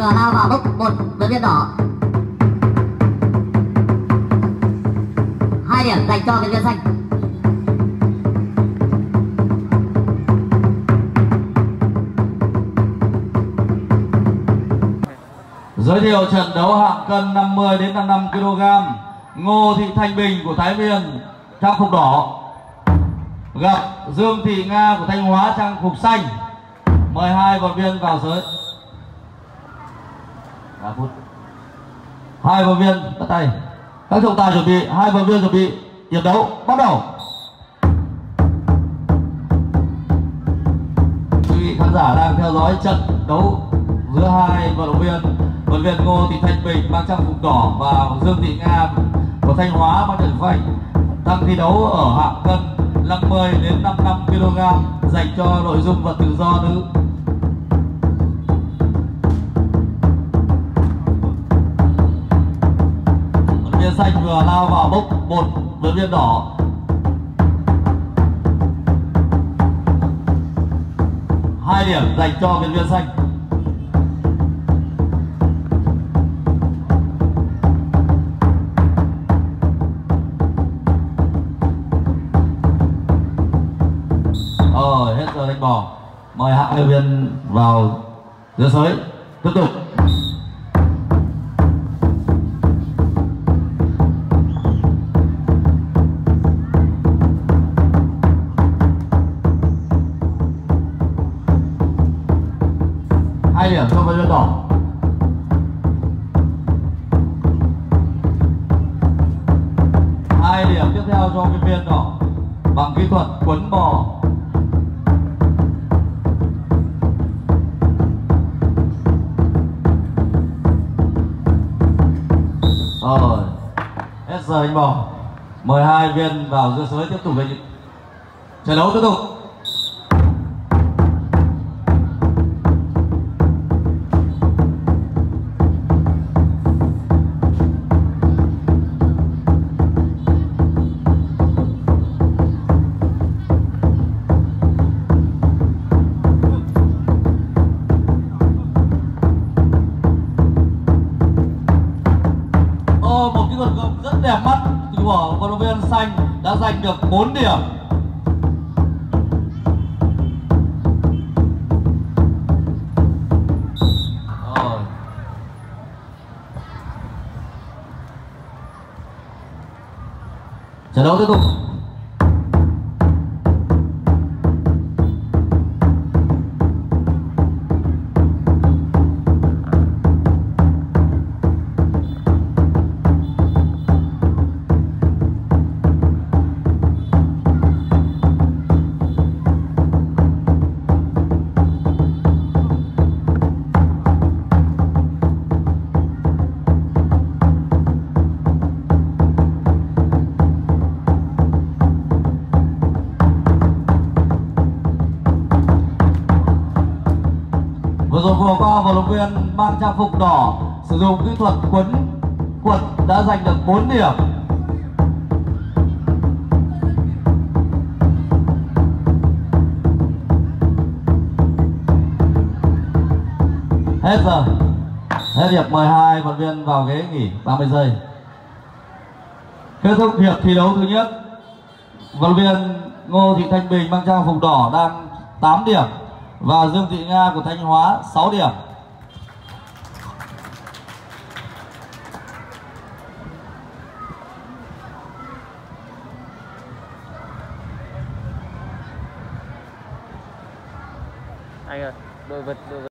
vừa lao vào mốc 1 với viên đỏ. 2 điểm dành cho viên xanh. Giới thiệu trận đấu hạng cân 50 đến 55 kg. Ngô Thị Thanh Bình của Thái Nguyên trang phục đỏ gặp Dương Thị Nga của Thanh Hóa trang phục xanh. Mời hai vận viên vào giới. 3 phút. Hai vận viên bắt tay. Các trọng tài chuẩn bị, hai vận viên chuẩn bị, hiệp đấu bắt đầu. Quý vị khán giả đang theo dõi trận đấu giữa hai vận động viên. Vận viên Ngô Thị Thanh Bình mang trang phục đỏ và Dương Thị Nga của Thanh Hóa mang trận phanh đang thi đấu ở hạng cân 50 đến 55 kg dành cho nội dung vật tự do nữ. Vận viên xanh vừa lao vào bốc một vận viên đỏ. Hai điểm dành cho vận viên xanh. Hết giờ đánh bò. Mời hai vận viên vào giữa sới tiếp tục. Hai điểm cho vận viên đỏ. Hai điểm tiếp theo cho vận viên đỏ bằng kỹ thuật quấn bò. Rồi, hết giờ đánh bò. Mời hai viên vào giữa sới tiếp tục với trận đấu tiếp tục. Một kỹ thuật rất đẹp mắt của vận động viên xanh đã giành được 4 điểm. Rồi. Trận đấu tiếp tục. Vừa qua vận động viên mang trang phục đỏ sử dụng kỹ thuật quấn quật đã giành được 4 điểm. Hết giờ. Hết hiệp. Mời hai vận viên vào ghế nghỉ 30 giây. Kết thúc hiệp thi đấu thứ nhất. Vận động viên Ngô Thị Thanh Bình mang trang phục đỏ đang 8 điểm và Dương Thị Nga của Thanh Hóa 6 điểm. Anh ơi, đôi vật